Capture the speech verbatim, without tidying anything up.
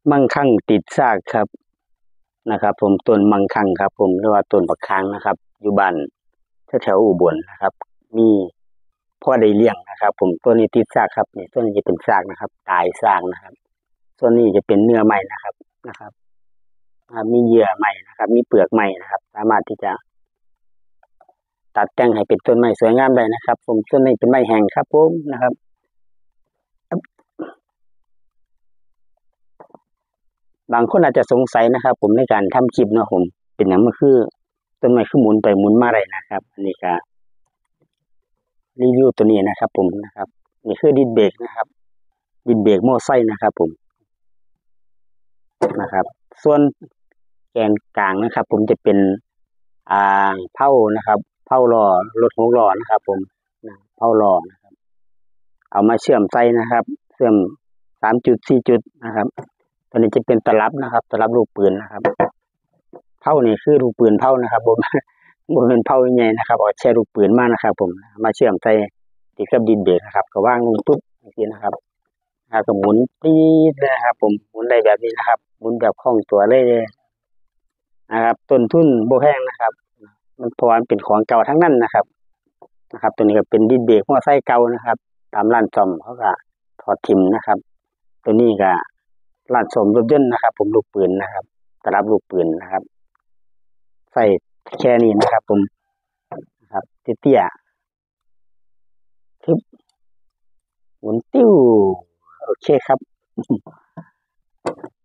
มั่งคั่งติดซากครับนะครับผมต้นมั่งคั่งครับผมหรือว่าต้นบักขางนะครับอยู่บ้านแถวๆอุบลนะครับมีพ่อได้เลี้ยงนะครับผมตัวนี้ติดซากครับนี่ตัวนี้จะเป็นซากนะครับตายซากนะครับส่วนนี้จะเป็นเนื้อใหม่นะครับนะครับมีเยื่อใหม่นะครับมีเปลือกใหม่นะครับสามารถที่จะตัดแต่งให้เป็นต้นไม้สวยงามได้นะครับผมส่วนนี้เป็นไม้แห้งครับผมนะครับบางคนอาจจะสงสัยนะครับผมในการทำคลิปเนาะผมเป็นอย่างมันคือต้นไม้คือหมุนไปหมุนมาได้นะครับอันนี้ก็รีวิวตัวนี้นะครับผมนะครับนี่คือดินเบรกนะครับดินเบรกมอไซค์นะครับผมนะครับส่วนแกนกลางนะครับผมจะเป็นอ่าเผานะครับเผาล้อรถหกล้อนะครับผมเผาล้อนะครับเอามาเชื่อมใส่นะครับเชื่อมสามจุดสี่จุดนะครับตัวนี้จะเป็นตลับนะครับตลับลูกปืนนะครับเผานี่คือลูกปืนเผานะครับผมบ่เป็นเผาใหญ่นะครับเอาแช่ลูกปืนมานะครับผมมาเชื่อมใส่ติดกับดินเบรกนะครับก็วางลงปุ๊บอย่างนี้นะครับแล้วก็หมุนปี๊ดนะครับผมหมุนได้แบบนี้นะครับหมุนแบบคล่องตัวเลยนะครับต้นทุนบ่แพงนะครับมันเพราะว่าเป็นของเก่าทั้งนั้นนะครับนะครับตัวนี้ก็เป็นดินเบรกมอไซค์เก่านะครับตามร้านซ่อมเขาก็ถอดทิ่มนะครับตัวนี้ก็ร้านซ่อมรถยนต์นะครับผมลูกปืนนะครับตลับลูกปืนนะครับใส่แค่นี้นะครับผมนะครับเตี้ยๆทึบหมุนติ้วโอเคครับ